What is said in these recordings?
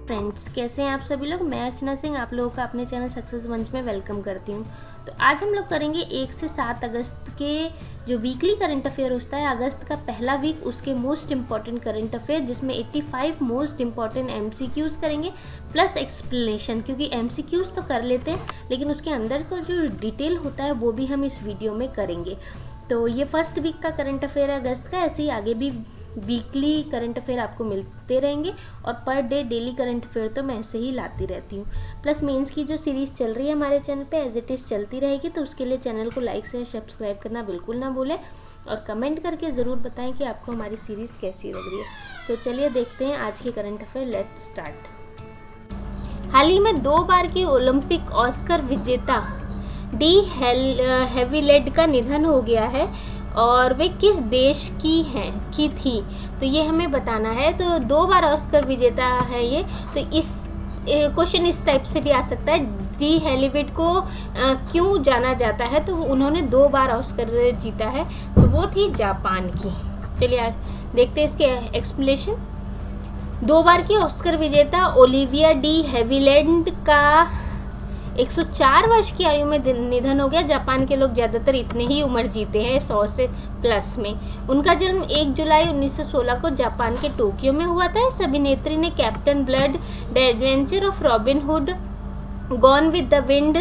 Friends, कैसे हैं आप सभी लोग। मैं अर्चना सिंह आप लोगों का अपने चैनल सक्सेस मंच में वेलकम करती हूं। तो आज हम लोग करेंगे 1 से 7 अगस्त के जो वीकली करंट अफेयर होता है, अगस्त का पहला वीक, उसके मोस्ट इंपॉर्टेंट करंट अफेयर, जिसमें 85 मोस्ट इंपॉर्टेंट MCQs करेंगे प्लस एक्सप्लेनेशन, क्योंकि MCQs तो कर लेते हैं लेकिन उसके अंदर का जो डिटेल होता है वो भी हम इस वीडियो में करेंगे। तो ये फर्स्ट वीक का करंट अफेयर है अगस्त का। ऐसे ही आगे भी वीकली करंट अफेयर आपको मिलते रहेंगे और per day daily current affair तो मैं ऐसे ही लाती रहती हूँ। प्लस मेंस की जो सीरीज़ चल रही है हमारे चैनल पे एज इट इज़ चलती रहेगी, तो उसके लिए चैनल को लाइक से सब्सक्राइब करना बिल्कुल ना भूलें और कमेंट करके ज़रूर बताएं कि आपको हमारी सीरीज़ कैसी लग रही है। तो चलिए देखते हैं आज के करंट अफेयर। Let's start. हाल ही में 2 बार की ओलंपिक ऑस्कर विजेता डी हैविलैंड का निधन हो गया है और वे किस देश की थी, तो ये हमें बताना है। तो 2 बार ऑस्कर विजेता है ये, तो इस क्वेश्चन इस टाइप से भी आ सकता है, डी हैविलैंड को क्यों जाना जाता है, तो उन्होंने 2 बार ऑस्कर जीता है, तो वो थी जापान की। चलिए देखते हैं इसके एक्सप्लेनेशन। 2 बार की ऑस्कर विजेता ओलिविया डी हैविलैंड का 104 वर्ष की आयु में निधन हो गया। जापान के लोग ज़्यादातर इतने ही उम्र जीते हैं, 100 से प्लस में। उनका जन्म 1 जुलाई 1916 को जापान के टोक्यो में हुआ था। इस अभिनेत्री ने Captain Blood, the Adventure of Robin Hood, Gone with the Wind,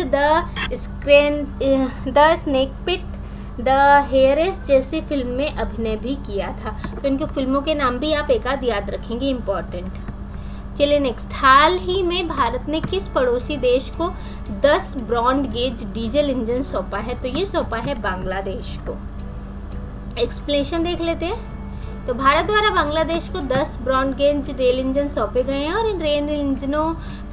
the Snake Pit, the Heiress जैसी फिल्म में अभिनय भी किया था। तो इनकी फिल्मों के नाम भी आप एक आध याद रखेंगे, इम्पॉर्टेंट। चलिए नेक्स्ट। हाल ही में भारत ने किस पड़ोसी देश को 10 ब्रॉड गेज डीजल इंजन सौंपा है, तो ये सौंपा है बांग्लादेश को। एक्सप्लेनेशन देख लेते हैं। तो भारत द्वारा बांग्लादेश को 10 ब्रॉड गेज रेल इंजन सौंपे गए हैं और इन रेल इंजनों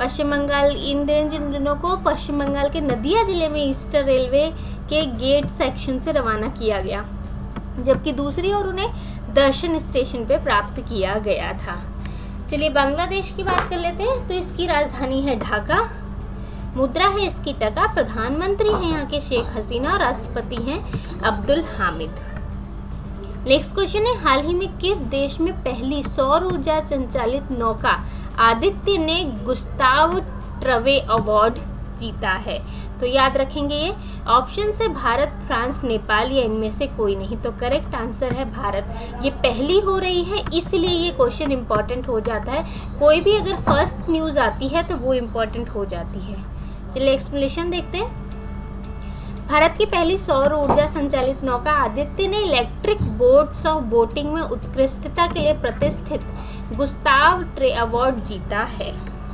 को पश्चिम बंगाल के नदिया जिले में ईस्टर्न रेलवे के गेट सेक्शन से रवाना किया गया, जबकि दूसरी ओर उन्हें दर्शन स्टेशन पे प्राप्त किया गया था। चलिए बांग्लादेश की बात कर लेते हैं। तो इसकी राजधानी है ढाका, मुद्रा है इसकी टका, प्रधानमंत्री हैं यहाँ के शेख हसीना और राष्ट्रपति हैं अब्दुल हामिद। नेक्स्ट क्वेश्चन है, हाल ही में किस देश में पहली सौर ऊर्जा संचालित नौका आदित्य ने गुस्ताव ट्रवे अवार्ड जीता है, तो याद रखेंगे ये ऑप्शन से भारत, फ्रांस, नेपाल या इनमें से कोई नहीं, तो करेक्ट आंसर है भारत। ये पहली हो रही है इसलिए ये क्वेश्चन इंपॉर्टेंट हो जाता है। कोई भी अगर फर्स्ट न्यूज़ आती है तो वो इम्पॉर्टेंट हो जाती है। चलिए एक्सप्लेनेशन देखते हैं। भारत की पहली सौर ऊर्जा संचालित नौका आदित्य ने इलेक्ट्रिक बोट्स ऑफ बोटिंग में उत्कृष्टता के लिए प्रतिष्ठित गुस्ताव ट्रे अवार्ड जीता है।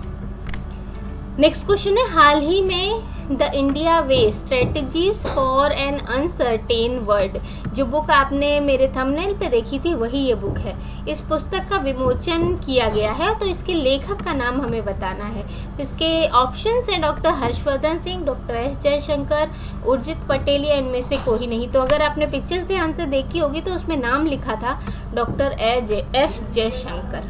नेक्स्ट क्वेश्चन है, हाल ही में the India Way strategies for an uncertain world, जो बुक आपने मेरे थंबनेल पे देखी थी वही ये बुक है। इस पुस्तक का विमोचन किया गया है, तो इसके लेखक का नाम हमें बताना है। तो इसके ऑप्शंस हैं doctor Harshvardhan Singh, doctor S Jaishankar, Urjit Patel या इनमें से कोई नहीं। तो अगर आपने पिक्चर्स ध्यान से देखी होगी तो उसमें नाम लिखा था डॉक्टर एस जयशंकर।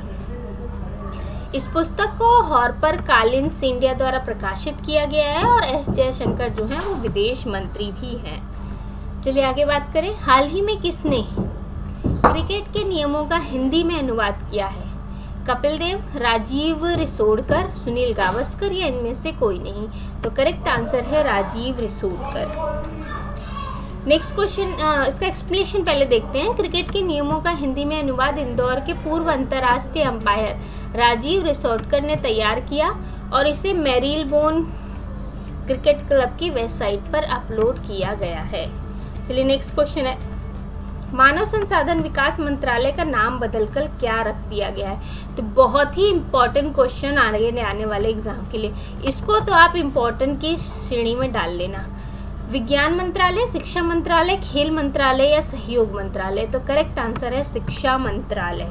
इस पुस्तक को हॉर्पर कॉलिन्स इंडिया द्वारा प्रकाशित किया गया है और एस जयशंकर जो हैं वो विदेश मंत्री भी हैं। चलिए आगे बात करें। हाल ही में किसने क्रिकेट के नियमों का हिंदी में अनुवाद किया है, कपिल देव, राजीव रिसोडकर, सुनील गावस्कर या इनमें से कोई नहीं, तो करेक्ट आंसर है राजीव रिसोडकर। नेक्स्ट क्वेश्चन, इसका एक्सप्लेनेशन पहले देखते हैं। क्रिकेट के नियमों का हिंदी में अनुवाद इंदौर के पूर्व अंतर्राष्ट्रीय अंपायर राजीव रिसोडकर ने तैयार किया और इसे मेरीलबोर्न क्रिकेट क्लब की वेबसाइट पर अपलोड किया गया है। चलिए नेक्स्ट क्वेश्चन है, मानव संसाधन विकास मंत्रालय का नाम बदलकर क्या रख दिया गया है, तो बहुत ही इम्पोर्टेंट क्वेश्चन आने वाले एग्जाम के लिए, इसको तो आप इम्पोर्टेंट की श्रेणी में डाल लेना। विज्ञान मंत्रालय, शिक्षा मंत्रालय, खेल मंत्रालय या सहयोग मंत्रालय, तो करेक्ट आंसर है शिक्षा मंत्रालय।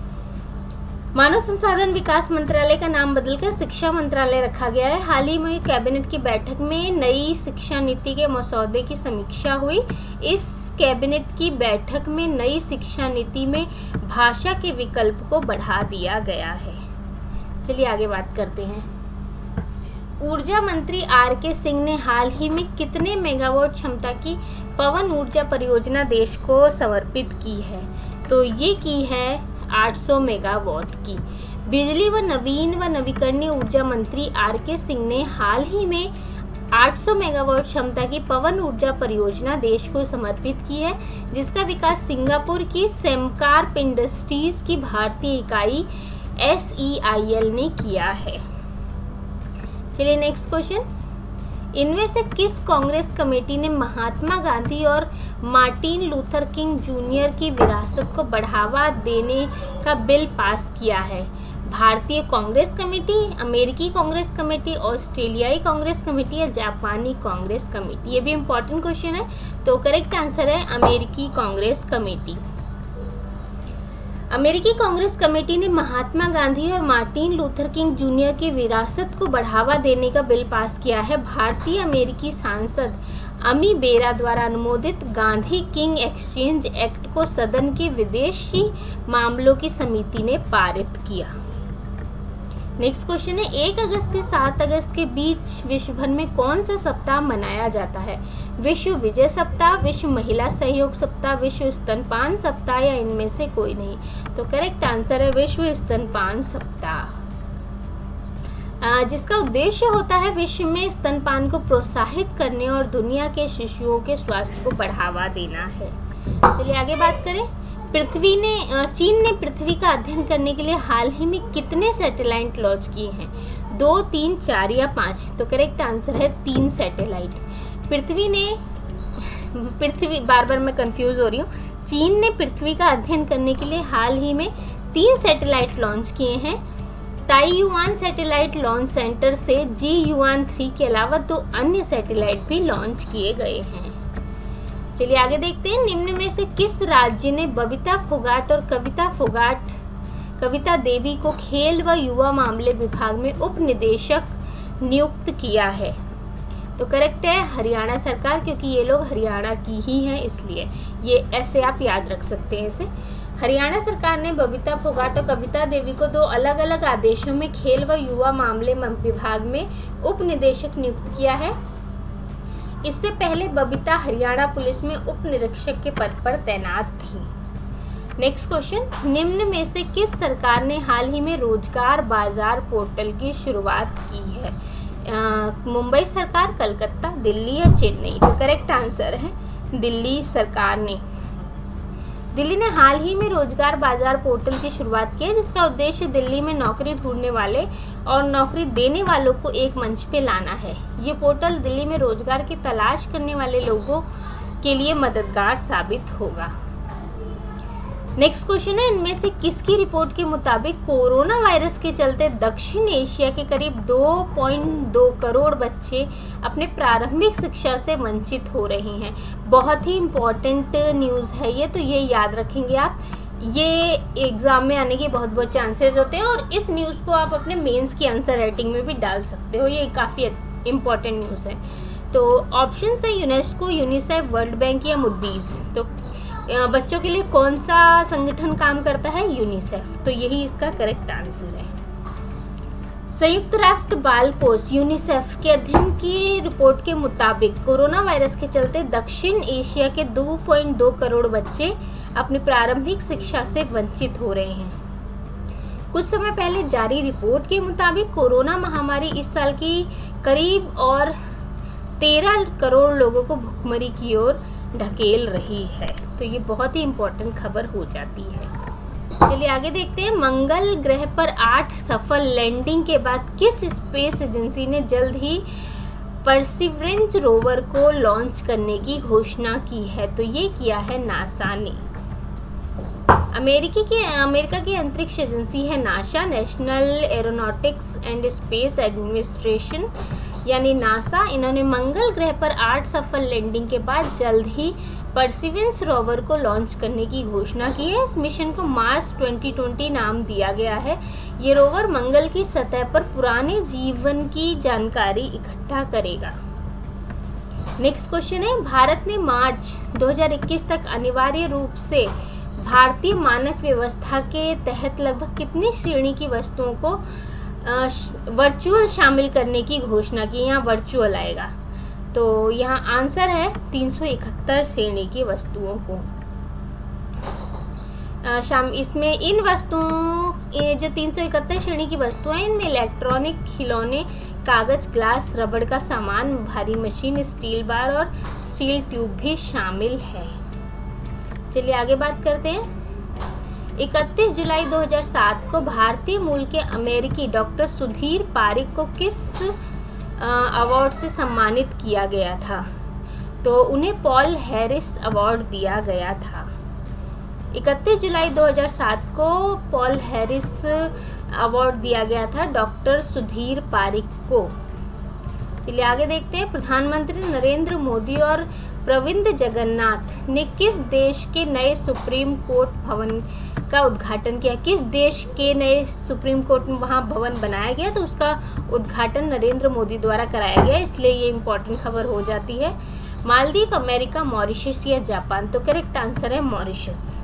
मानव संसाधन विकास मंत्रालय का नाम बदलकर शिक्षा मंत्रालय रखा गया है। हाल ही में कैबिनेट की बैठक में नई शिक्षा नीति के मसौदे की समीक्षा हुई। इस कैबिनेट की बैठक में नई शिक्षा नीति में भाषा के विकल्प को बढ़ा दिया गया है। चलिए आगे बात करते हैं। ऊर्जा मंत्री आर.के. सिंह ने हाल ही में कितने मेगावाट क्षमता की पवन ऊर्जा परियोजना देश को समर्पित की है, तो ये की है 800 मेगावाट की। बिजली व नवीन व नवीकरणीय ऊर्जा मंत्री आर.के. सिंह ने हाल ही में 800 मेगावाट क्षमता की पवन ऊर्जा परियोजना देश को समर्पित की है, जिसका विकास सिंगापुर की सेमकार्प इंडस्ट्रीज की भारतीय इकाई SEIL ने किया है। चलिए नेक्स्ट क्वेश्चन, इनमें से किस कांग्रेस कमेटी ने महात्मा गांधी और मार्टिन लूथर किंग जूनियर की विरासत को बढ़ावा देने का बिल पास किया है? भारतीय कांग्रेस कमेटी, अमेरिकी कांग्रेस कमेटी, ऑस्ट्रेलियाई कांग्रेस कमेटी या जापानी कांग्रेस कमेटी? ये भी इम्पोर्टेंट क्वेश्चन है, तो करेक्ट आंसर है अमेरिकी कांग्रेस कमेटी। अमेरिकी कांग्रेस कमेटी ने महात्मा गांधी और मार्टिन लूथर किंग जूनियर की विरासत को बढ़ावा देने का बिल पास किया है। भारतीय अमेरिकी सांसद अमी बेरा द्वारा अनुमोदित गांधी किंग एक्सचेंज एक्ट को सदन की विदेशी मामलों की समिति ने पारित किया। नेक्स्ट क्वेश्चन है, 1 अगस्त से 7 अगस्त के बीच विश्व भर में कौन सा सप्ताह मनाया जाता है? विश्व विजय सप्ताह, विश्व महिला सहयोग सप्ताह, विश्व स्तनपान सप्ताह या इनमें से कोई नहीं? तो करेक्ट आंसर है विश्व स्तनपान सप्ताह, जिसका उद्देश्य होता है विश्व में स्तनपान को प्रोत्साहित करने और दुनिया के शिशुओं के स्वास्थ्य को बढ़ावा देना है। चलिए आगे बात करें, चीन ने पृथ्वी का अध्ययन करने के लिए हाल ही में कितने सैटेलाइट लॉन्च किए हैं? 2, 3, 4 या 5? तो करेक्ट आंसर है 3 सैटेलाइट। बार बार मैं कंफ्यूज हो रही हूँ। चीन ने पृथ्वी का अध्ययन करने के लिए हाल ही में 3 सैटेलाइट लॉन्च किए हैं। ताइयुआन सैटेलाइट लॉन्च सेंटर से Jiuan-3 के अलावा 2 अन्य सैटेलाइट भी लॉन्च किए गए हैं। चलिए आगे देखते हैं, निम्न में से किस राज्य ने बबीता फोगाट और कविता देवी को खेल व युवा मामले विभाग में उप निदेशक नियुक्त किया है? तो करेक्ट है हरियाणा सरकार, क्योंकि ये लोग हरियाणा की ही हैं, इसलिए ये ऐसे आप याद रख सकते हैं इसे। हरियाणा सरकार ने बबीता फोगाट और कविता देवी को 2 अलग अलग आदेशों में खेल व युवा मामले विभाग में उप निदेशक नियुक्त किया है। इससे पहले बबीता हरियाणा पुलिस में उप निरीक्षक के पद पर तैनात थी। नेक्स्ट क्वेश्चन, निम्न में से किस सरकार ने हाल ही में रोजगार बाजार पोर्टल की शुरुआत की है? मुंबई सरकार, कलकत्ता, दिल्ली या चेन्नई? तो करेक्ट आंसर है दिल्ली सरकार ने। दिल्ली ने हाल ही में रोजगार बाजार पोर्टल की शुरुआत की है, जिसका उद्देश्य दिल्ली में नौकरी ढूंढने वाले और नौकरी देने वालों को एक मंच पे लाना है। ये पोर्टल दिल्ली में रोजगार की तलाश करने वाले लोगों के लिए मददगार साबित होगा। नेक्स्ट क्वेश्चन है, इनमें से किसकी रिपोर्ट के मुताबिक कोरोना वायरस के चलते दक्षिण एशिया के करीब 2.2 करोड़ बच्चे अपने प्रारंभिक शिक्षा से वंचित हो रहे हैं? बहुत ही इम्पोर्टेंट न्यूज़ है ये, तो ये याद रखेंगे आप। ये एग्ज़ाम में आने के बहुत चांसेस होते हैं और इस न्यूज़ को आप अपने मेंस की आंसर राइटिंग में भी डाल सकते हो, ये काफ़ी इम्पोर्टेंट न्यूज़ है। तो ऑप्शन है यूनेस्को, यूनिसेफ, वर्ल्ड बैंक या मूडीज। तो बच्चों के लिए कौन सा संगठन काम करता है? यूनिसेफ। तो यही इसका करेक्ट आंसर है। संयुक्त राष्ट्र बाल कोष यूनिसेफ के अध्ययन की रिपोर्ट के मुताबिक कोरोना वायरस के चलते दक्षिण एशिया के 2.2 करोड़ बच्चे अपनी प्रारंभिक शिक्षा से वंचित हो रहे हैं। कुछ समय पहले जारी रिपोर्ट के मुताबिक कोरोना महामारी इस साल की करीब और 13 करोड़ लोगों को भुखमरी की ओर ढकेल रही है। तो ये बहुत ही इम्पोर्टेंट खबर हो जाती है। चलिए आगे देखते हैं, मंगल ग्रह पर 8 सफल लैंडिंग के बाद किस स्पेस एजेंसी ने जल्द ही परसिवरेंस रोवर को लॉन्च करने की घोषणा की है? तो ये किया है नासा ने। अमेरिका की अंतरिक्ष एजेंसी है NASA, National Aeronautics and Space Administration यानी नासा। इन्होंने मंगल ग्रह पर 8 सफल लैंडिंग के बाद जल्द ही परसिवरेंस रोवर को लॉन्च करने की घोषणा की है। इस मिशन को मार्स 2020 नाम दिया गया है। ये रोवर मंगल की सतह पर पुराने जीवन की जानकारी इकट्ठा करेगा। नेक्स्ट क्वेश्चन है, भारत ने मार्च 2021 तक अनिवार्य रूप से भारतीय मानक व्यवस्था के तहत लगभग कितनी श्रेणी की वस्तुओं को वर्चुअल शामिल करने की घोषणा की? यहाँ वर्चुअल आएगा, तो यहाँ आंसर है 371 श्रेणी की वस्तुओं को। इसमें इन वस्तुओं, ये जो 371 श्रेणी की वस्तुएं हैं, इनमें इलेक्ट्रॉनिक, खिलौने, कागज, ग्लास, रबड़ का सामान, भारी मशीन, स्टील बार और स्टील ट्यूब भी शामिल है। चलिए आगे बात करते हैं। 31 जुलाई 2007 को भारतीय मूल के अमेरिकी डॉक्टर सुधीर पारिक को किस अवार्ड से सम्मानित किया गया था? तो उन्हें पॉल हैरिस अवार्ड दिया गया था। 31 जुलाई 2007 को पॉल हैरिस अवार्ड दिया गया था डॉक्टर सुधीर पारिक को। चलिए आगे देखते हैं। प्रधानमंत्री नरेंद्र मोदी और प्रविंद जगन्नाथ ने किस देश के नए सुप्रीम कोर्ट भवन का उद्घाटन किया? किस देश के नए सुप्रीम कोर्ट में वहाँ भवन बनाया गया, तो उसका उद्घाटन नरेंद्र मोदी द्वारा कराया गया, इसलिए ये इम्पोर्टेंट खबर हो जाती है। मालदीव, अमेरिका, मॉरिशस या जापान? तो करेक्ट आंसर है मॉरिशस।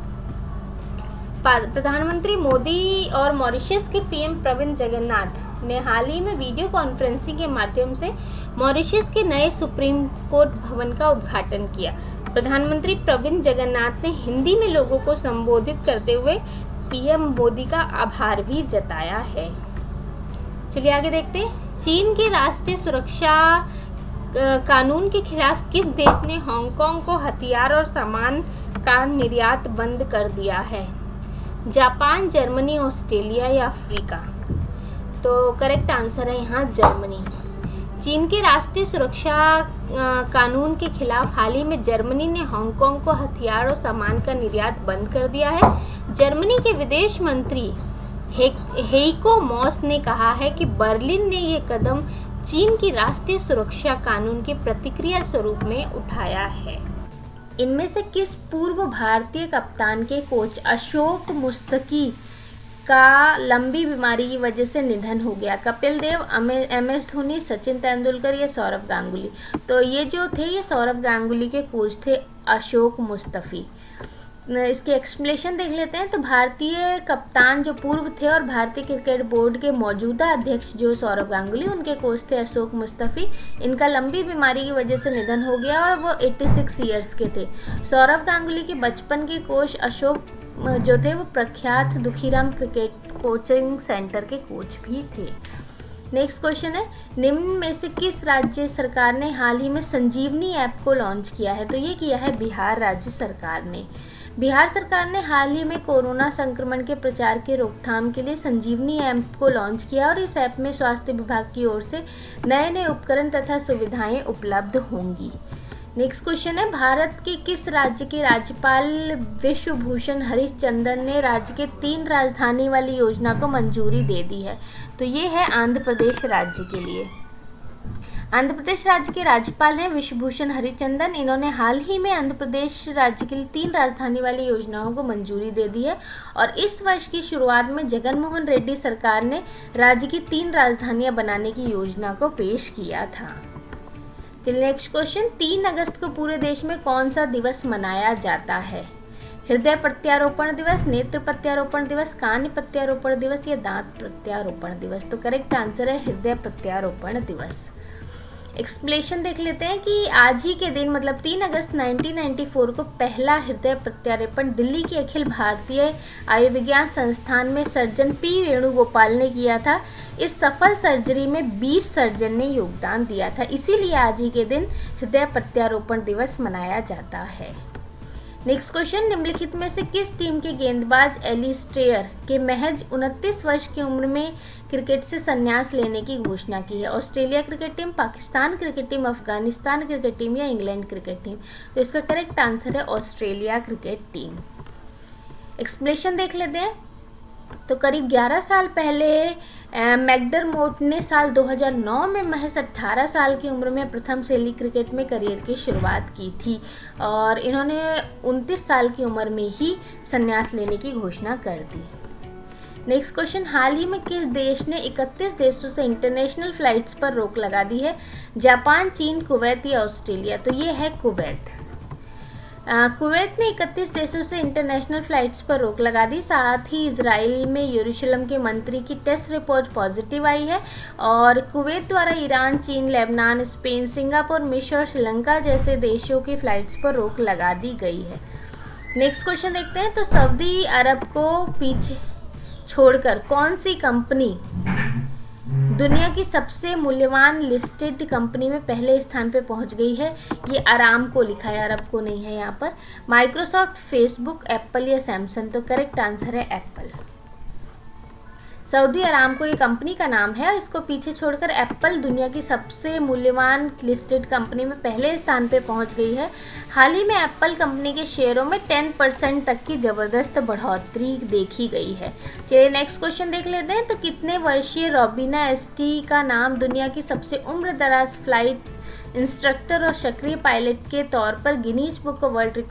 प्रधानमंत्री मोदी और मॉरिशस के पीएम प्रविंद जगन्नाथ ने हाल ही में वीडियो कॉन्फ्रेंसिंग के माध्यम से मॉरिशस के नए सुप्रीम कोर्ट भवन का उद्घाटन किया। प्रधानमंत्री प्रविंद जगन्नाथ ने हिंदी में लोगों को संबोधित करते हुए पीएम मोदी का आभार भी जताया है। चलिए आगे देखते हैं। चीन के राष्ट्रीय सुरक्षा कानून के खिलाफ किस देश ने हांगकांग को हथियार और सामान का निर्यात बंद कर दिया है? जापान, जर्मनी, ऑस्ट्रेलिया या अफ्रीका? तो करेक्ट आंसर है यहाँ जर्मनी। चीन के राष्ट्रीय सुरक्षा कानून के खिलाफ हाल ही में जर्मनी ने हांगकांग को हथियार और सामान का निर्यात बंद कर दिया है। जर्मनी के विदेश मंत्री हेइको मास ने कहा है कि बर्लिन ने ये कदम चीन की राष्ट्रीय सुरक्षा कानून की प्रतिक्रिया स्वरूप में उठाया है। इनमें से किस पूर्व भारतीय कप्तान के कोच अशोक मुस्तकी का लंबी बीमारी की वजह से निधन हो गया? कपिल देव, MS धोनी, सचिन तेंदुलकर या सौरव गांगुली? तो ये जो थे, ये सौरव गांगुली के कोच थे अशोक मुस्तफी। इसके एक्सप्लेनेशन देख लेते हैं। तो भारतीय कप्तान जो पूर्व थे और भारतीय क्रिकेट बोर्ड के मौजूदा अध्यक्ष जो सौरव गांगुली, उनके कोच थे अशोक मुस्तफी। इनका लंबी बीमारी की वजह से निधन हो गया और वो 86 ईयर्स के थे। सौरव गांगुली के बचपन के कोच अशोक जो थे वो प्रख्यात दुखीराम क्रिकेट कोचिंग सेंटर के कोच भी थे। नेक्स्ट क्वेश्चन है, निम्न में से किस राज्य सरकार ने हाल ही में संजीवनी ऐप को लॉन्च किया है? तो ये किया है बिहार राज्य सरकार ने। बिहार सरकार ने हाल ही में कोरोना संक्रमण के प्रचार के रोकथाम के लिए संजीवनी ऐप को लॉन्च किया और इस ऐप में स्वास्थ्य विभाग की ओर से नए नए उपकरण तथा सुविधाएं उपलब्ध होंगी। नेक्स्ट क्वेश्चन है, भारत के किस राज्य के राज्यपाल विश्वभूषण हरिचंदन ने राज्य के 3 राजधानी वाली योजना को मंजूरी दे दी है? तो ये है आंध्र प्रदेश राज्य के लिए। आंध्र प्रदेश राज्य के राज्यपाल हैं विश्वभूषण हरिचंदन। इन्होंने हाल ही में आंध्र प्रदेश राज्य के लिए 3 राजधानी वाली योजनाओं को मंजूरी दे दी है और इस वर्ष की शुरुआत में जगनमोहन रेड्डी सरकार ने राज्य की 3 राजधानियां बनाने की योजना को पेश किया था। चलिए नेक्स्ट क्वेश्चन, 3 अगस्त को पूरे देश में कौन सा दिवस मनाया जाता है? हृदय प्रत्यारोपण दिवस, नेत्र प्रत्यारोपण दिवस, कान प्रत्यारोपण दिवस या दांत प्रत्यारोपण दिवस? तो करेक्ट आंसर है हृदय प्रत्यारोपण दिवस। एक्सप्लेनेशन देख लेते हैं कि आज ही के दिन मतलब 3 अगस्त 1994 को पहला हृदय प्रत्यारोपण दिल्ली के अखिल भारतीय आयुर्विज्ञान संस्थान में सर्जन P वेणुगोपाल ने किया था। इस सफल सर्जरी में 20 सर्जन ने योगदान दिया था, इसीलिए आज ही के दिन हृदय प्रत्यारोपण दिवस मनाया जाता है। नेक्स्ट क्वेश्चन, निम्नलिखित में से किस टीम के गेंदबाज एलिस्टेयर के महज 29 वर्ष की उम्र में क्रिकेट से संन्यास लेने की घोषणा की है? Australia cricket team, Pakistan cricket team, Afghanistan cricket team या इंग्लैंड क्रिकेट टीम? तो इसका करेक्ट आंसर है ऑस्ट्रेलिया क्रिकेट टीम। एक्सप्लेनेशन देख लेते हैं। तो करीब 11 साल पहले मैकडरमोट ने साल 2009 में महज 18 साल की उम्र में प्रथम श्रेणी क्रिकेट में करियर की शुरुआत की थी और इन्होंने 29 साल की उम्र में ही संन्यास लेने की घोषणा कर दी। नेक्स्ट क्वेश्चन, हाल ही में किस देश ने 31 देशों से इंटरनेशनल फ्लाइट्स पर रोक लगा दी है? जापान, चीन, कुवैत या ऑस्ट्रेलिया? तो ये है कुवैत। कुवैत ने 31 देशों से इंटरनेशनल फ्लाइट्स पर रोक लगा दी। साथ ही इजराइल में यरूशलेम के मंत्री की टेस्ट रिपोर्ट पॉजिटिव आई है और कुवैत द्वारा ईरान, चीन, लेबनान, स्पेन, सिंगापुर, मिस्र और श्रीलंका जैसे देशों की फ्लाइट्स पर रोक लगा दी गई है। नेक्स्ट क्वेश्चन देखते हैं। तो सऊदी अरब को पीछे छोड़कर कौन सी कंपनी दुनिया की सबसे मूल्यवान लिस्टेड कंपनी में पहले स्थान पे पहुंच गई है? ये अरामको लिखा है, अरब को नहीं है यहाँ पर। माइक्रोसॉफ्ट, फेसबुक, एप्पल या सैमसंग? तो करेक्ट आंसर है एप्पल। सऊदी अरामको ये कंपनी का नाम है। इसको पीछे छोड़कर एप्पल दुनिया की सबसे मूल्यवान लिस्टेड कंपनी में पहले स्थान पे पहुंच गई है। हाल ही में एप्पल कंपनी के शेयरों में 10% तक की ज़बरदस्त बढ़ोतरी देखी गई है। चलिए नेक्स्ट क्वेश्चन देख लेते हैं। तो कितने वर्षीय रोबिना एसटी का नाम दुनिया की सबसे उम्रदराज फ्लाइट इंस्ट्रक्टर और सक्रिय पायलट के तौर पर Guinness Book of World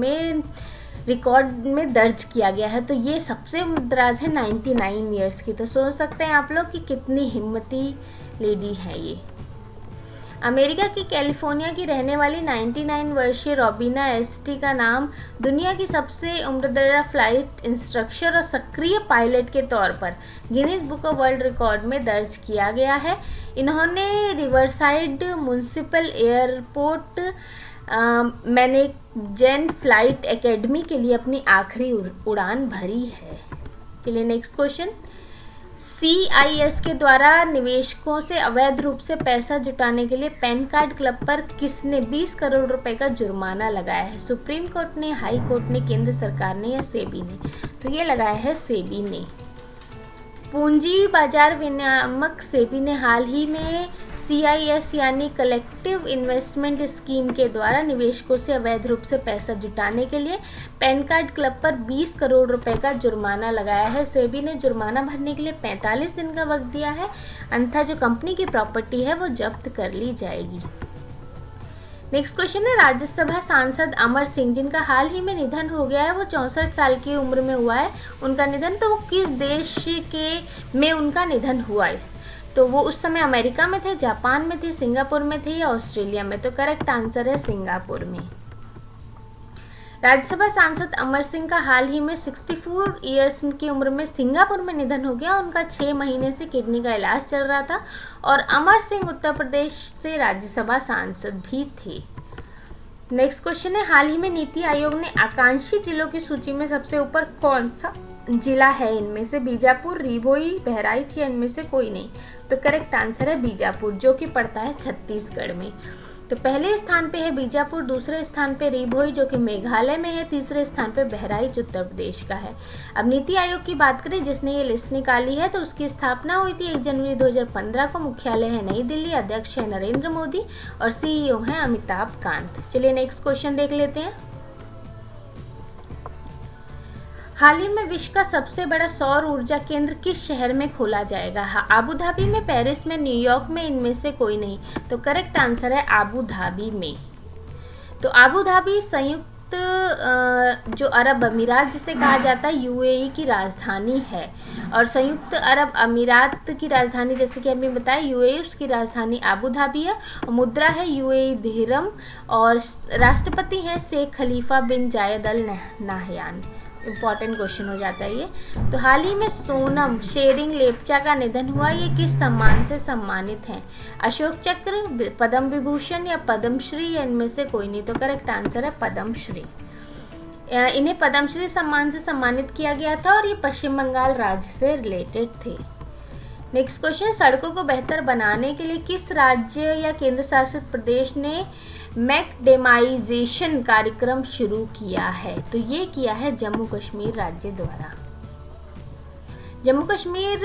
Record में दर्ज किया गया है? तो ये सबसे दराज है 99 ईयर्स की। तो सोच सकते हैं आप लोग कि कितनी हिम्मती लेडी है ये। अमेरिका की कैलिफोर्निया की रहने वाली 99 वर्षीय रोबिना एसटी का नाम दुनिया की सबसे उम्रदराज फ्लाइट इंस्ट्रक्टर और सक्रिय पायलट के तौर पर Guinness Book of World Record में दर्ज किया गया है। इन्होंने Riverside Municipal Airport management flight academy के लिए अपनी आखिरी उड़ान भरी है। चलिए नेक्स्ट क्वेश्चन। CIS के द्वारा निवेशकों से अवैध रूप से पैसा जुटाने के लिए पैन कार्ड क्लब पर किसने 20 करोड़ रुपए का जुर्माना लगाया है? सुप्रीम कोर्ट ने, हाई कोर्ट ने, केंद्र सरकार ने या सेबी ने? तो ये लगाया है सेबी ने। पूंजी बाजार विनियामक सेबी ने हाल ही में CIS यानी कलेक्टिव इन्वेस्टमेंट स्कीम के द्वारा निवेशकों से अवैध रूप से पैसा जुटाने के लिए पैन कार्ड क्लब पर 20 करोड़ रुपए का जुर्माना लगाया है। सेबी ने जुर्माना भरने के लिए 45 दिन का वक्त दिया है, अन्यथा जो कंपनी की प्रॉपर्टी है वो जब्त कर ली जाएगी। नेक्स्ट क्वेश्चन है। राज्यसभा सांसद अमर सिंह, जिनका हाल ही में निधन हो गया है, वो 64 साल की उम्र में हुआ है उनका निधन। तो वो किस देश में उनका निधन हुआ है? तो वो उस समय अमेरिका में थे, जापान में थे, सिंगापुर में थे या ऑस्ट्रेलिया में? तो करेक्ट आंसर है सिंगापुर में। राज्यसभा सांसद अमर सिंह का हाल ही में 64 ईयर्स की उम्र में सिंगापुर में निधन हो गया। उनका 6 महीने से किडनी का इलाज चल रहा था और अमर सिंह उत्तर प्रदेश से राज्यसभा सांसद भी थे। नेक्स्ट क्वेश्चन है। हाल ही में नीति आयोग ने आकांक्षी जिलों की सूची में सबसे ऊपर कौन सा जिला है? इनमें से बीजापुर, रीभोई, बहराइच या इनमें से कोई नहीं? तो करेक्ट आंसर है बीजापुर, जो कि पड़ता है छत्तीसगढ़ में। तो पहले स्थान पे है बीजापुर, दूसरे स्थान पे रीभोई जो कि मेघालय में है, तीसरे स्थान पे बहराइच उत्तर प्रदेश का है। अब नीति आयोग की बात करें जिसने ये लिस्ट निकाली है, तो उसकी स्थापना हुई थी 1 जनवरी 2015 को। मुख्यालय है नई दिल्ली, अध्यक्ष है नरेंद्र मोदी और CEO है अमिताभ कांत। चलिए नेक्स्ट क्वेश्चन देख लेते हैं। हाल ही में विश्व का सबसे बड़ा सौर ऊर्जा केंद्र किस शहर में खोला जाएगा? आबू धाबी में, पेरिस में, न्यूयॉर्क में, इनमें से कोई नहीं? तो करेक्ट आंसर है आबू धाबी में। तो आबू धाबी संयुक्त जो अरब अमीरात जिसे कहा जाता है UAE की राजधानी है। और संयुक्त अरब अमीरात की राजधानी जैसे कि हमें बताया UAE, उसकी राजधानी आबू धाबी है और मुद्रा है UAE दिरहम और राष्ट्रपति है शेख खलीफा बिन जायद अल नाहयान। इम्पॉर्टेंट क्वेश्चन हो जाता है ये। तो हाल ही में सोनम शेरिंग लेप्चा का निधन हुआ। ये किस सम्मान से सम्मानित हैं? अशोक चक्र, पद्म विभूषण या पद्मश्री या इनमें से कोई नहीं? तो करेक्ट आंसर है पद्मश्री। इन्हें पद्मश्री सम्मान से सम्मानित किया गया था और ये पश्चिम बंगाल राज्य से रिलेटेड थे। Next question. सड़कों को बेहतर बनाने के लिए किस राज्य या केंद्र शासित प्रदेश ने मैकडेमाइजेशन कार्यक्रम शुरू किया है? तो ये किया है जम्मू कश्मीर राज्य द्वारा। जम्मू कश्मीर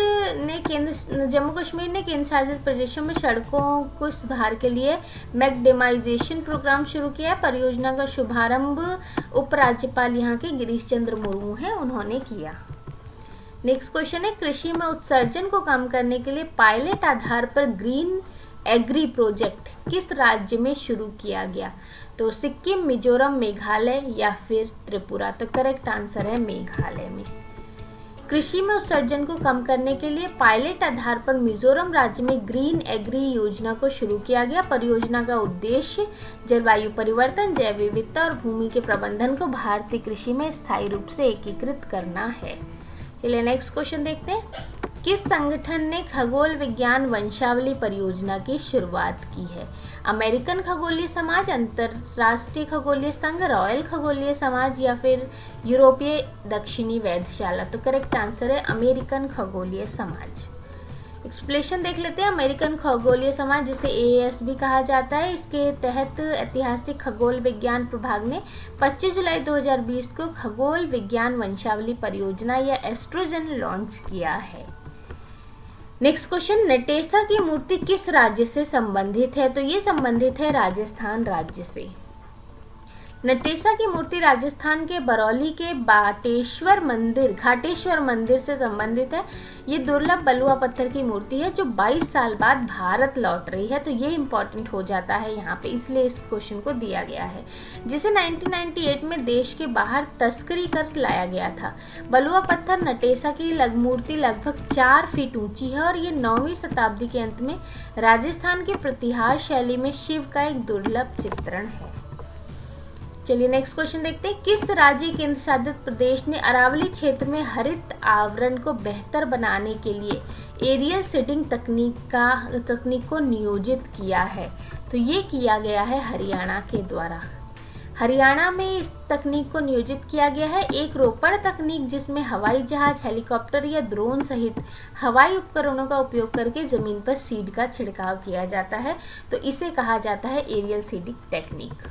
ने केंद्र शासित प्रदेशों में सड़कों को सुधार के लिए मैकडेमाइजेशन प्रोग्राम शुरू किया। परियोजना का शुभारंभ उपराज्यपाल यहाँ के गिरीश चंद्र मुर्मू हैं, उन्होंने किया। नेक्स्ट क्वेश्चन है। कृषि में उत्सर्जन को कम करने के लिए पायलट आधार पर ग्रीन एग्री प्रोजेक्ट किस राज्य में शुरू किया गया? तो सिक्किम, मिजोरम, मेघालय या फिर त्रिपुरा? तो करेक्ट आंसर है मेघालय में। कृषि में उत्सर्जन को कम करने के लिए पायलट आधार पर मिजोरम राज्य में ग्रीन एग्री योजना को शुरू किया गया। परियोजना का उद्देश्य जलवायु परिवर्तन, जैव विविधता और भूमि के प्रबंधन को भारतीय कृषि में स्थायी रूप से एकीकृत करना है। चलिए नेक्स्ट क्वेश्चन देखते हैं। किस संगठन ने खगोल विज्ञान वंशावली परियोजना की शुरुआत की है? अमेरिकन खगोलीय समाज, अंतरराष्ट्रीय खगोलीय संघ, रॉयल खगोलीय समाज या फिर यूरोपीय दक्षिणी वेधशाला? तो करेक्ट आंसर है अमेरिकन खगोलीय समाज। एक्सप्लेनेशन देख लेते हैं। अमेरिकन खगोलीय समाज, जिसे AAS भी कहा जाता है, इसके तहत ऐतिहासिक खगोल विज्ञान प्रभाग ने 25 जुलाई 2020 को खगोल विज्ञान वंशावली परियोजना या एस्ट्रोजन लॉन्च किया है। नेक्स्ट क्वेश्चन, नटेशा की मूर्ति किस राज्य से संबंधित है? तो ये संबंधित है राजस्थान राज्य से। नटेशा की मूर्ति राजस्थान के बरौली के घाटेश्वर मंदिर से संबंधित है। ये दुर्लभ बलुआ पत्थर की मूर्ति है जो 22 साल बाद भारत लौट रही है। तो ये इंपॉर्टेंट हो जाता है यहाँ पे, इसलिए इस क्वेश्चन को दिया गया है, जिसे 1998 में देश के बाहर तस्करी कर लाया गया था। बलुआ पत्थर नटेशा की मूर्ति लगभग 4 फीट ऊंची है और ये 9वीं शताब्दी के अंत में राजस्थान के प्रतिहार शैली में शिव का एक दुर्लभ चित्रण है। चलिए नेक्स्ट क्वेश्चन देखते हैं। किस राज्य केंद्र शासित प्रदेश ने अरावली क्षेत्र में हरित आवरण को बेहतर बनाने के लिए एरियल सीडिंग तकनीक को नियोजित किया है? तो ये किया गया है हरियाणा के द्वारा। हरियाणा में इस तकनीक को नियोजित किया गया है। एक रोपण तकनीक जिसमें हवाई जहाज, हेलीकॉप्टर या ड्रोन सहित हवाई उपकरणों का उपयोग करके जमीन पर सीड का छिड़काव किया जाता है। तो इसे कहा जाता है एरियल सीडिंग टेक्निक।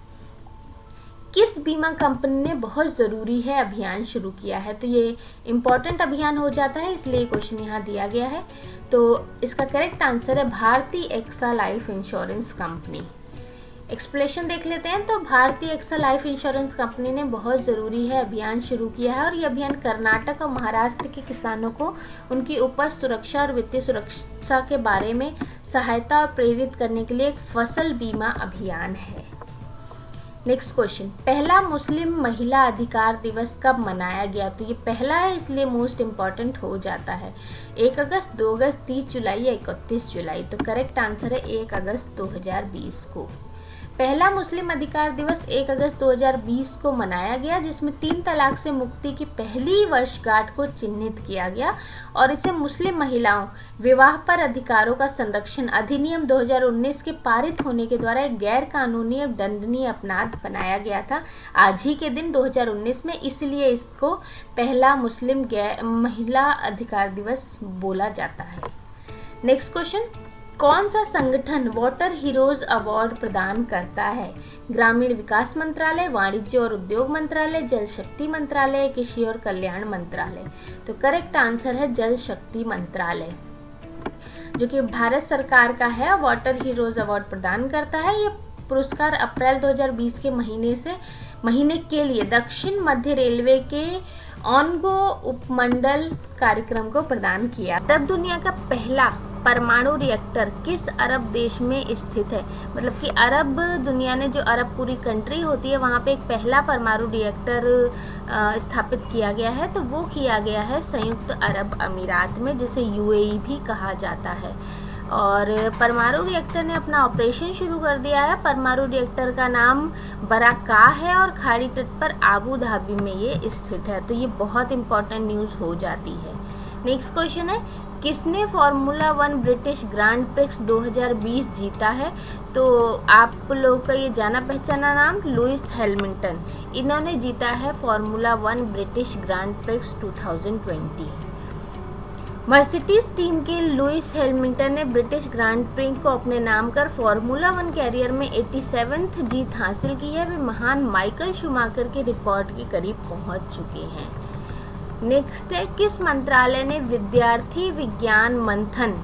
किस बीमा कंपनी ने बहुत ज़रूरी है अभियान शुरू किया है? तो ये इम्पॉर्टेंट अभियान हो जाता है, इसलिए क्वेश्चन यहाँ दिया गया है। तो इसका करेक्ट आंसर है भारतीय AXA life insurance company. Explanation देख लेते हैं। तो भारतीय एक्सा लाइफ इंश्योरेंस कंपनी ने बहुत ज़रूरी है अभियान शुरू किया है और ये अभियान कर्नाटक और महाराष्ट्र के किसानों को उनकी उपज सुरक्षा और वित्तीय सुरक्षा के बारे में सहायता और प्रेरित करने के लिए एक फसल बीमा अभियान है। नेक्स्ट क्वेश्चन, पहला मुस्लिम महिला अधिकार दिवस कब मनाया गया? तो ये पहला है, इसलिए मोस्ट इम्पॉर्टेंट हो जाता है। 1 अगस्त, 2 अगस्त, 30 जुलाई या 31 जुलाई? तो करेक्ट आंसर है 1 अगस्त 2020 को। पहला मुस्लिम अधिकार दिवस 1 अगस्त 2020 को मनाया गया, जिसमें 3 तलाक से मुक्ति की पहली वर्षगांठ को चिन्हित किया गया और इसे मुस्लिम महिलाओं विवाह पर अधिकारों का संरक्षण अधिनियम 2019 के पारित होने के द्वारा एक गैर कानूनी और दंडनीय अपराध बनाया गया था आज ही के दिन 2019 में, इसलिए इसको पहला मुस्लिम महिला अधिकार दिवस बोला जाता है। नेक्स्ट क्वेश्चन, कौन सा संगठन वाटर हीरोज अवार्ड प्रदान करता है? ग्रामीण विकास मंत्रालय, वाणिज्य और उद्योग मंत्रालय, जल शक्ति मंत्रालय, कृषि और कल्याण मंत्रालय? तो करेक्ट आंसर है जल शक्ति मंत्रालय, जो कि भारत सरकार का है, वाटर हीरोज अवार्ड प्रदान करता है। ये पुरस्कार अप्रैल 2020 के महीने के लिए दक्षिण मध्य रेलवे के ऑनगो उपमंडल कार्यक्रम को प्रदान किया। तब दुनिया का पहला परमाणु रिएक्टर किस अरब देश में स्थित है? मतलब कि अरब दुनिया ने, जो अरब पूरी कंट्री होती है, वहाँ पे एक पहला परमाणु रिएक्टर स्थापित किया गया है। तो वो किया गया है संयुक्त अरब अमीरात में, जिसे UAE भी कहा जाता है। और परमाणु रिएक्टर ने अपना ऑपरेशन शुरू कर दिया है। परमाणु रिएक्टर का नाम बराका है और खाड़ी तट पर आबू धाबी में ये स्थित है। तो ये बहुत इंपॉर्टेंट न्यूज़ हो जाती है। नेक्स्ट क्वेश्चन है, किसने फार्मूला 1 ब्रिटिश ग्रांड प्रिक्स 2020 जीता है? तो आप लोग का ये जाना पहचाना नाम लुइस हैमिल्टन, इन्होंने जीता है formula 1 British Grand Prix 2020। Mercedes team के लुइस हैमिल्टन ने ब्रिटिश ग्रांड प्रिक्स को अपने नाम कर फार्मूला 1 कैरियर में 87वीं जीत हासिल की है। वे महान माइकल शूमाकर के रिकॉर्ड के करीब पहुंच चुके हैं। नेक्स्ट है, किस मंत्रालय ने विद्यार्थी विज्ञान मंथन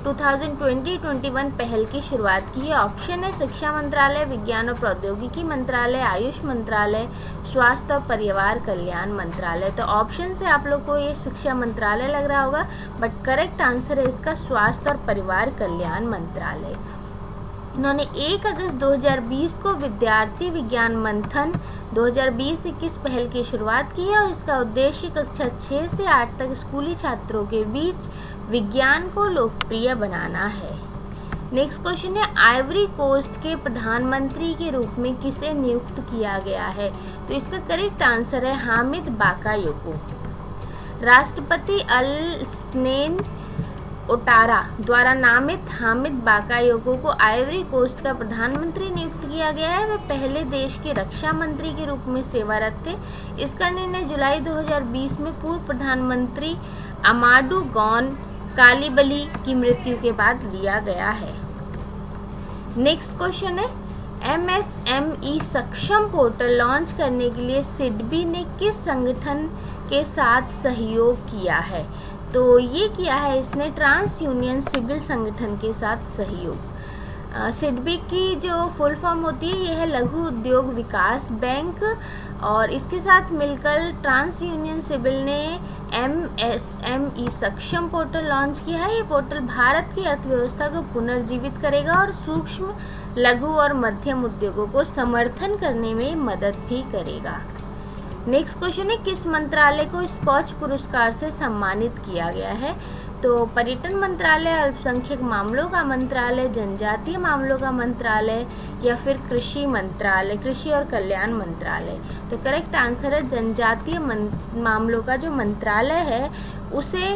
2020-21 पहल की शुरुआत की है? ऑप्शन है शिक्षा मंत्रालय, विज्ञान और प्रौद्योगिकी मंत्रालय, आयुष मंत्रालय, स्वास्थ्य और परिवार कल्याण मंत्रालय। तो ऑप्शन से आप लोग को ये शिक्षा मंत्रालय लग रहा होगा, बट करेक्ट आंसर है इसका स्वास्थ्य और परिवार कल्याण मंत्रालय। इन्होंने 1 अगस्त 2020 को विद्यार्थी विज्ञान मंथन 2020-21 पहल की शुरुआत की है और इसका उद्देश्य कक्षा 6 से 8 तक स्कूली छात्रों के बीच विज्ञान को लोकप्रिय बनाना है। नेक्स्ट क्वेश्चन है, आइवरी कोस्ट के प्रधानमंत्री के रूप में किसे नियुक्त किया गया है? तो इसका करेक्ट आंसर है हामिद बाकायोको। राष्ट्रपति अल-स्नेन ओटारा द्वारा नामित हामिद बाकायोको को आइवरी कोस्ट का प्रधानमंत्री नियुक्त किया गया है। वे पहले देश के रक्षा मंत्री के रूप में सेवारत थे। इसका निर्णय जुलाई 2020 में पूर्व प्रधानमंत्री अमाडू गौन कालीबली की मृत्यु के बाद लिया गया है। नेक्स्ट क्वेश्चन है, MSME सक्षम पोर्टल लॉन्च करने के लिए सिडबी ने किस संगठन के साथ सहयोग किया है? तो ये किया है इसने ट्रांस यूनियन सिविल संगठन के साथ सहयोग। सिडबी की जो फुल फॉर्म होती है ये है लघु उद्योग विकास बैंक, और इसके साथ मिलकर ट्रांस यूनियन सिविल ने MSME सक्षम पोर्टल लॉन्च किया है। ये पोर्टल भारत की अर्थव्यवस्था को पुनर्जीवित करेगा और सूक्ष्म, लघु और मध्यम उद्योगों को समर्थन करने में मदद भी करेगा। नेक्स्ट क्वेश्चन है, किस मंत्रालय को स्कॉच पुरस्कार से सम्मानित किया गया है? तो पर्यटन मंत्रालय, अल्पसंख्यक मामलों का मंत्रालय, जनजातीय मामलों का मंत्रालय या फिर कृषि मंत्रालय, कृषि और कल्याण मंत्रालय। तो करेक्ट आंसर है जनजातीय मामलों का जो मंत्रालय है उसे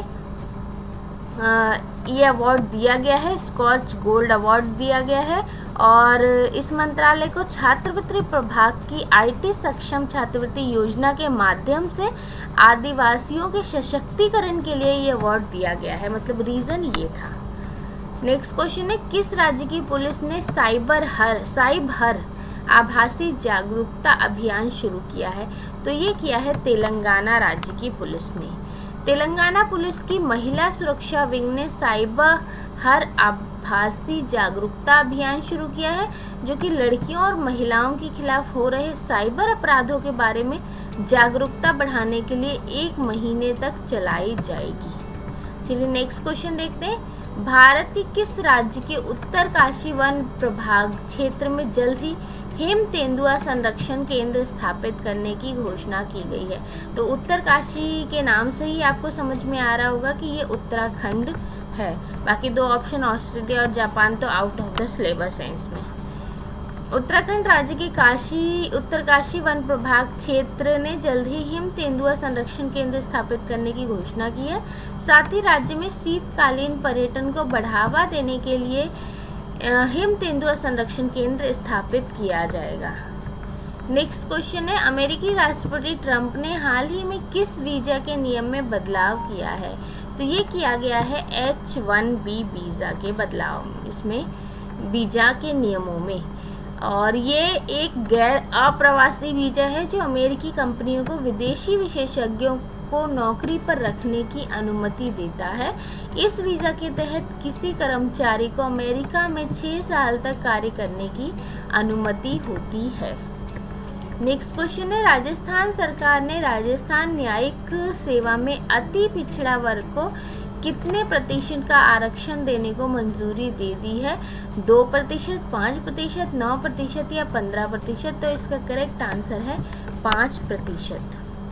ये अवार्ड दिया गया है, स्कॉच गोल्ड अवार्ड दिया गया है। और इस मंत्रालय को छात्रवृत्ति प्रभाग की IT सक्षम छात्रवृत्ति योजना के माध्यम से आदिवासियों के सशक्तिकरण के लिए ये अवार्ड दिया गया है, मतलब रीज़न ये था। नेक्स्ट क्वेश्चन है, किस राज्य की पुलिस ने साइबर आभासी जागरूकता अभियान शुरू किया है? तो ये किया है तेलंगाना राज्य की पुलिस ने। तेलंगाना पुलिस की महिला सुरक्षा विंग ने साइबर आभासी जागरूकता अभियान शुरू किया है, जो कि लड़कियों और महिलाओं के खिलाफ हो रहे साइबर अपराधों के बारे में जागरूकता बढ़ाने के लिए 1 महीने तक चलाई जाएगी। चलिए नेक्स्ट क्वेश्चन देखते हैं, भारत के किस राज्य के उत्तरकाशी वन प्रभाग क्षेत्र में जल्द ही हेम तेंदुआ संरक्षण केंद्र स्थापित करने की घोषणा की गई है? तो उत्तरकाशी के नाम से ही आपको समझ में आ रहा होगा कि ये उत्तराखंड है। बाकी 2 ऑप्शन ऑस्ट्रेलिया और जापान तो आउट ऑफ द सिलेबस है इसमें। उत्तराखंड राज्य के उत्तरकाशी वन प्रभाग क्षेत्र ने जल्द ही हिम तेंदुआ संरक्षण केंद्र स्थापित करने की घोषणा की है। साथ ही राज्य में शीतकालीन पर्यटन को बढ़ावा देने के लिए हिम तेंदुआ संरक्षण केंद्र स्थापित किया जाएगा। नेक्स्ट क्वेश्चन है, अमेरिकी राष्ट्रपति ट्रंप ने हाल ही में किस वीज़ा के नियम में बदलाव किया है? तो ये किया गया है H1B वीज़ा के बदलाव, इसमें वीज़ा के नियमों में। और ये एक गैर अप्रवासी वीज़ा है जो अमेरिकी कंपनियों को विदेशी विशेषज्ञों को नौकरी पर रखने की अनुमति देता है। इस वीज़ा के तहत किसी कर्मचारी को अमेरिका में 6 साल तक कार्य करने की अनुमति होती है। नेक्स्ट क्वेश्चन है, राजस्थान सरकार ने राजस्थान न्यायिक सेवा में अति पिछड़ा वर्ग को कितने प्रतिशत का आरक्षण देने को मंजूरी दे दी है? 2%, 5%, 9% या 15%? तो इसका करेक्ट आंसर है 5%।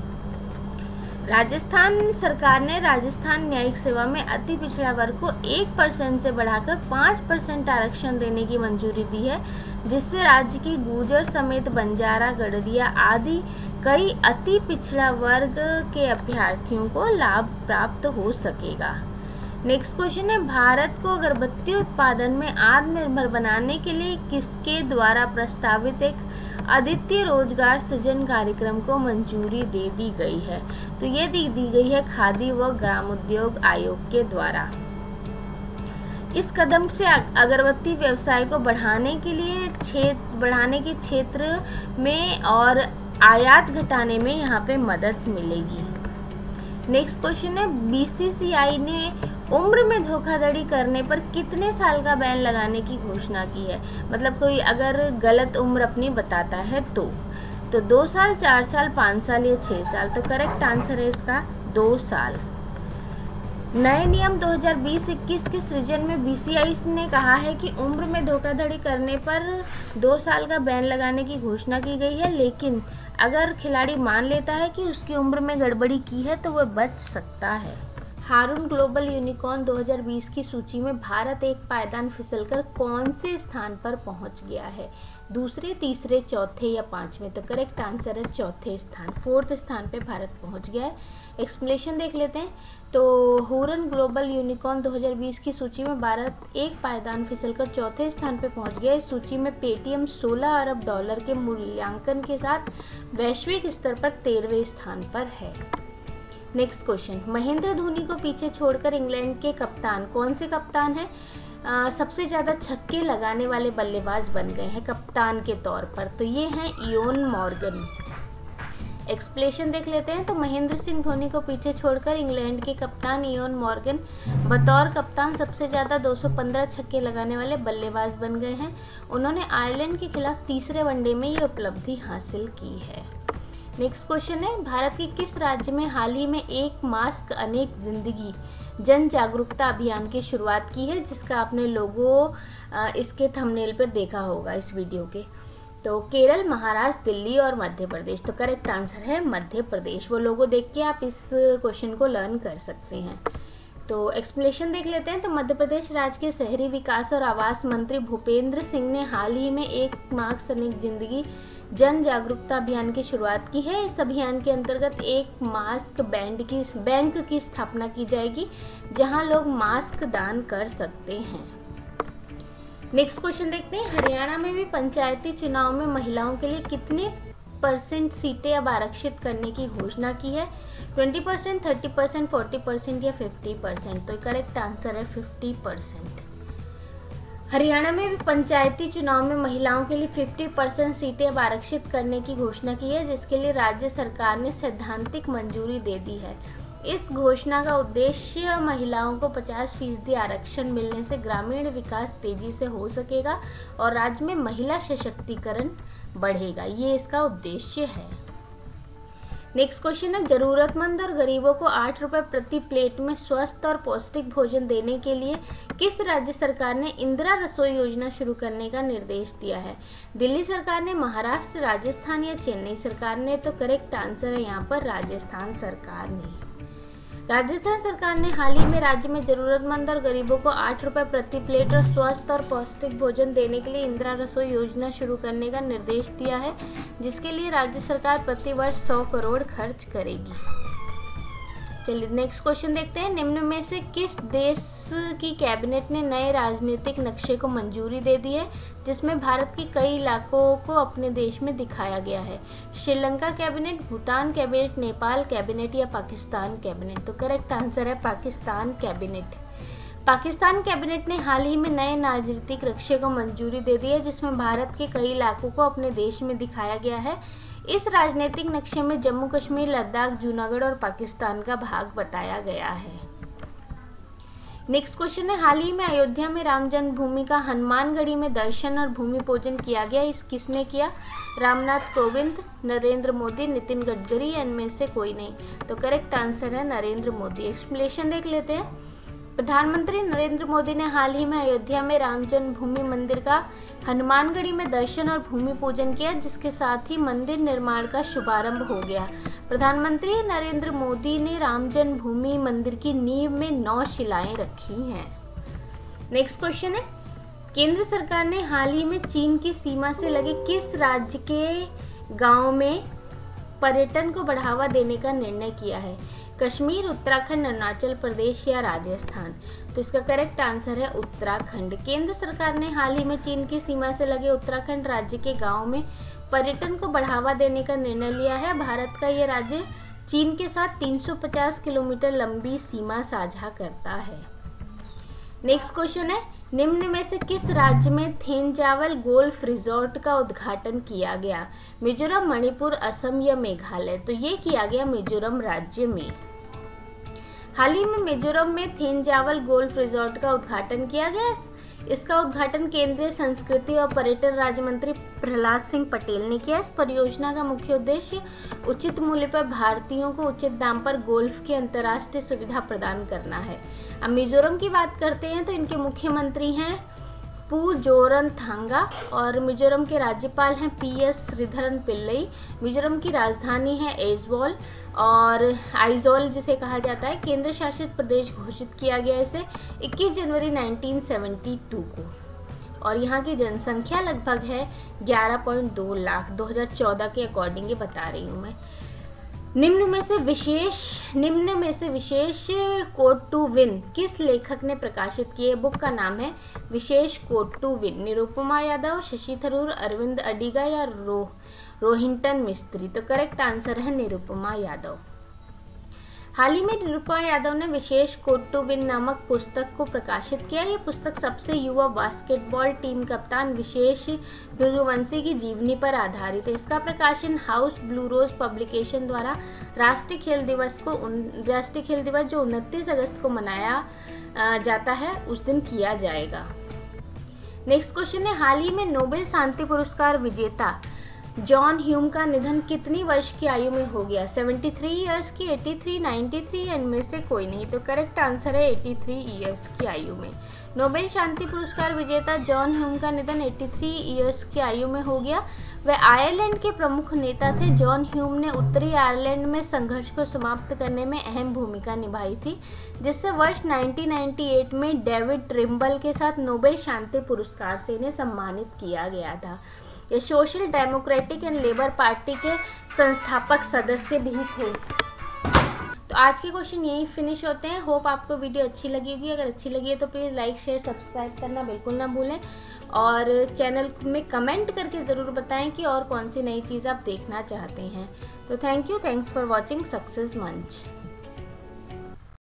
राजस्थान सरकार ने राजस्थान न्यायिक सेवा में अति पिछड़ा वर्ग को 1% से बढ़ाकर 5% आरक्षण देने की मंजूरी दी है, जिससे राज्य के गुर्जर समेत बंजारा, गडरिया आदि कई अति पिछड़ा वर्ग के अभ्यर्थियों को लाभ प्राप्त हो सकेगा। नेक्स्ट क्वेश्चन है, भारत को अगरबत्ती उत्पादन में आत्मनिर्भर बनाने के लिए किसके द्वारा प्रस्तावित एक अद्वितीय रोजगार सृजन कार्यक्रम को मंजूरी दे दी गई है? तो ये दी गई है खादी व ग्रामोद्योग आयोग के द्वारा। इस कदम से अगरबत्ती व्यवसाय को बढ़ाने के क्षेत्र में और आयात घटाने में यहाँ पे मदद मिलेगी। नेक्स्ट क्वेश्चन है, BCCI ने उम्र में धोखाधड़ी करने पर कितने साल का बैन लगाने की घोषणा की है? मतलब कोई अगर गलत उम्र अपनी बताता है तो 2 साल, 4 साल, 5 साल या 6 साल? तो करेक्ट आंसर है इसका 2 साल। नए नियम 2020-21 के सृजन में BCCI ने कहा है कि उम्र में धोखाधड़ी करने पर 2 साल का बैन लगाने की घोषणा की गई है, लेकिन अगर खिलाड़ी मान लेता है कि उसकी उम्र में गड़बड़ी की है तो वह बच सकता है। हारून ग्लोबल यूनिकॉर्न 2020 की सूची में भारत एक पायदान फिसलकर कौन से स्थान पर पहुंच गया है? दूसरे, तीसरे, चौथे या पांचवें? तो करेक्ट आंसर है चौथे स्थान, 4th स्थान पे भारत पहुंच गया है। एक्सप्लेनेशन देख लेते हैं। तो हारून ग्लोबल यूनिकॉर्न 2020 की सूची में भारत एक पायदान फिसलकर चौथे स्थान पे पहुंच गया। इस सूची में पेटीएम 16 अरब डॉलर के मूल्यांकन के साथ वैश्विक स्तर पर 13वें स्थान पर है। नेक्स्ट क्वेश्चन, महेंद्र धोनी को पीछे छोड़कर इंग्लैंड के कप्तान कौन से कप्तान हैं? सबसे ज़्यादा छक्के लगाने वाले बल्लेबाज बन गए हैं कप्तान के तौर पर, तो ये हैं इयोन मॉर्गन। एक्सप्लेनेशन देख लेते हैं। तो महेंद्र सिंह धोनी को पीछे छोड़कर इंग्लैंड के कप्तान इयोन मॉर्गन बतौर कप्तान सबसे ज़्यादा 215 छक्के लगाने वाले बल्लेबाज बन गए हैं। उन्होंने आयरलैंड के खिलाफ तीसरे वनडे में ये उपलब्धि हासिल की है। नेक्स्ट क्वेश्चन है, भारत के किस राज्य में हाल ही में एक मास्क अनेक जिंदगी जन जागरूकता अभियान की शुरुआत की है, जिसका आपने लोगो इसके थंबनेल पर देखा होगा इस वीडियो के? तो केरल, महाराष्ट्र, दिल्ली और मध्य प्रदेश। तो करेक्ट आंसर है मध्य प्रदेश। वो लोगो देख के आप इस क्वेश्चन को लर्न कर सकते हैं। तो एक्सप्लेनेशन देख लेते हैं। तो मध्य प्रदेश राज्य के शहरी विकास और आवास मंत्री भूपेंद्र सिंह ने हाल ही में एक मास्क अनेक जिंदगी जन जागरूकता अभियान की शुरुआत की है। इस अभियान के अंतर्गत एक मास्क बैंक की स्थापना की जाएगी, जहां लोग मास्क दान कर सकते हैं। नेक्स्ट क्वेश्चन देखते हैं। हरियाणा में भी पंचायती चुनाव में महिलाओं के लिए कितने % सीटें अब आरक्षित करने की घोषणा की है? 20%, 30%, 40% या 50%? तो करेक्ट आंसर है 50%। हरियाणा में भी पंचायती चुनाव में महिलाओं के लिए 50% सीटें अब आरक्षित करने की घोषणा की है, जिसके लिए राज्य सरकार ने सैद्धांतिक मंजूरी दे दी है। इस घोषणा का उद्देश्य महिलाओं को 50% आरक्षण मिलने से ग्रामीण विकास तेजी से हो सकेगा और राज्य में महिला सशक्तिकरण बढ़ेगा, ये इसका उद्देश्य है। नेक्स्ट क्वेश्चन है, जरूरतमंद और गरीबों को 8 रुपये प्रति प्लेट में स्वस्थ और पौष्टिक भोजन देने के लिए किस राज्य सरकार ने इंदिरा रसोई योजना शुरू करने का निर्देश दिया है? दिल्ली सरकार ने, महाराष्ट्र, राजस्थान या चेन्नई सरकार ने? तो करेक्ट आंसर है यहाँ पर राजस्थान सरकार ने। राजस्थान सरकार ने हाल ही में राज्य में जरूरतमंद और गरीबों को 8 रुपये प्रति प्लेट और स्वस्थ और पौष्टिक भोजन देने के लिए इंदिरा रसोई योजना शुरू करने का निर्देश दिया है, जिसके लिए राज्य सरकार प्रति वर्ष 100 करोड़ खर्च करेगी। चलिए नेक्स्ट क्वेश्चन देखते हैं। निम्न में से किस देश की कैबिनेट ने नए राजनीतिक नक्शे को मंजूरी दे दी है, जिसमें भारत के कई इलाकों को अपने देश में दिखाया गया है? Sri Lanka cabinet, Bhutan cabinet, Nepal cabinet या पाकिस्तान कैबिनेट? तो करेक्ट आंसर है पाकिस्तान कैबिनेट। पाकिस्तान कैबिनेट ने हाल ही में नए राजनीतिक नक्शे को मंजूरी दे दी है, जिसमें भारत के कई इलाकों को अपने देश में दिखाया गया है। इस राजनीतिक नक्शे में जम्मू कश्मीर, लद्दाख, जूनागढ़ और पाकिस्तान का भाग बताया गया है। नेक्स्ट क्वेश्चन है, हाल ही में अयोध्या में राम जन्मभूमि का हनुमानगढ़ी में दर्शन और भूमि पूजन किया गया, इस किसने किया? रामनाथ कोविंद, नरेंद्र मोदी, नितिन गडकरी या इनमें से कोई नहीं? तो करेक्ट आंसर है नरेंद्र मोदी। एक्सप्लेनेशन देख लेते हैं। प्रधानमंत्री नरेंद्र मोदी ने हाल ही में अयोध्या में राम जन्मभूमि मंदिर का हनुमानगढ़ी में दर्शन और भूमि पूजन किया, जिसके साथ ही मंदिर निर्माण का शुभारंभ हो गया। प्रधानमंत्री नरेंद्र मोदी ने राम जन्मभूमि मंदिर की नींव में 9 शिलाएं रखी हैं। नेक्स्ट क्वेश्चन है, केंद्र सरकार ने हाल ही में चीन की सीमा से लगे किस राज्य के गांव में पर्यटन को बढ़ावा देने का निर्णय किया है? कश्मीर, उत्तराखंड, अरुणाचल प्रदेश या राजस्थान? तो इसका करेक्ट आंसर है उत्तराखंड। केंद्र सरकार ने हाल ही में चीन की सीमा से लगे उत्तराखंड राज्य के गांव में पर्यटन को बढ़ावा देने का निर्णय लिया है। भारत का ये राज्य चीन के साथ 350 किलोमीटर लंबी सीमा साझा करता है। नेक्स्ट क्वेश्चन है, निम्न में से किस राज्य में थेंजावल गोल्फ रिजॉर्ट का उद्घाटन किया गया? मिजोरम, मणिपुर, असम या मेघालय? तो ये किया गया मिजोरम राज्य में। हाल ही में मिजोरम में थेंजावल गोल्फ रिजॉर्ट का उद्घाटन किया गया। इसका उद्घाटन केंद्रीय संस्कृति और पर्यटन राज्य मंत्री प्रहलाद सिंह पटेल ने किया। इस परियोजना का मुख्य उद्देश्य उचित मूल्य पर भारतीयों को उचित दाम पर गोल्फ की अंतर्राष्ट्रीय सुविधा प्रदान करना है। अब मिजोरम की बात करते हैं तो इनके मुख्यमंत्री हैं पू जोरनथांगा। और मिजोरम के राज्यपाल हैं PS श्रीधरन पिल्लई। मिजोरम की राजधानी है ऐजवाल और आइजोल जिसे कहा जाता है। केंद्र शासित प्रदेश घोषित किया गया इसे 21 जनवरी 1972 को। और यहाँ की जनसंख्या लगभग है 11.2 लाख 2014 के अकॉर्डिंग ये बता रही हूँ मैं। निम्न में से विशेष कोड टू विन किस लेखक ने प्रकाशित किए? बुक का नाम है Vishesh code to win. Nirupama Yadav, Shashi Tharoor, Arvind Adiga या रोहिंटन मिस्त्री? तो करेक्ट आंसर है निरुपमा यादव। हाल ही में निरुपमा यादव ने विशेष कोड टू विन नामक पुस्तक को प्रकाशित किया। यह पुस्तक सबसे युवा बास्केटबॉल टीम कप्तान विशेष भृगुवंशी की जीवनी पर आधारित है। इसका प्रकाशन हाउस ब्लू रोज पब्लिकेशन द्वारा राष्ट्रीय खेल दिवस जो 29 अगस्त को मनाया जाता है उस दिन किया जाएगा। नेक्स्ट क्वेश्चन है, हाल ही में नोबेल शांति पुरस्कार विजेता जॉन ह्यूम का निधन कितनी वर्ष की आयु में हो गया? 73 ईयर्स की, 83, 93 या इनमें से कोई नहीं? तो करेक्ट आंसर है 83 ईयर्स की आयु में। नोबेल शांति पुरस्कार विजेता जॉन ह्यूम का निधन 83 ईयर्स की आयु में हो गया। वह आयरलैंड के प्रमुख नेता थे। जॉन ह्यूम ने उत्तरी आयरलैंड में संघर्ष को समाप्त करने में अहम भूमिका निभाई थी, जिससे वर्ष 1998 में डेविड ट्रिम्बल के साथ नोबेल शांति पुरस्कार से इन्हें सम्मानित किया गया था। ये social democratic and labour party के संस्थापक सदस्य भी थे। तो आज के क्वेश्चन यही फिनिश होते हैं। होप आपको वीडियो अच्छी लगी होगी। अगर अच्छी लगी है तो प्लीज़ लाइक शेयर सब्सक्राइब करना बिल्कुल ना भूलें और चैनल में कमेंट करके ज़रूर बताएं कि और कौन सी नई चीज़ आप देखना चाहते हैं। तो थैंक्स फॉर वॉचिंग सक्सेस मंच।